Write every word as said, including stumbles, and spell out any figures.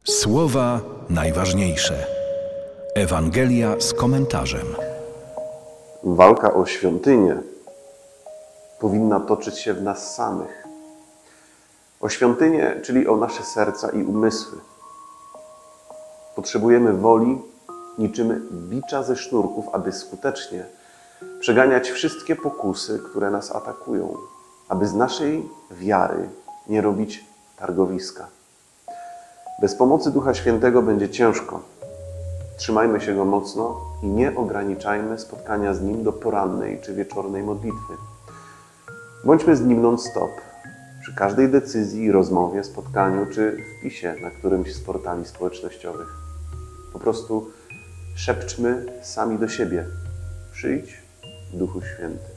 Słowa najważniejsze. Ewangelia z komentarzem. Walka o świątynię powinna toczyć się w nas samych. O świątynię, czyli o nasze serca i umysły. Potrzebujemy woli niczym bicza ze sznurków, aby skutecznie przeganiać wszystkie pokusy, które nas atakują, aby z naszej wiary nie robić targowiska. Bez pomocy Ducha Świętego będzie ciężko. Trzymajmy się Go mocno i nie ograniczajmy spotkania z Nim do porannej czy wieczornej modlitwy. Bądźmy z Nim non-stop, przy każdej decyzji, rozmowie, spotkaniu czy wpisie na którymś z portali społecznościowych. Po prostu szepczmy sami do siebie. Przyjdź, Duchu Święty.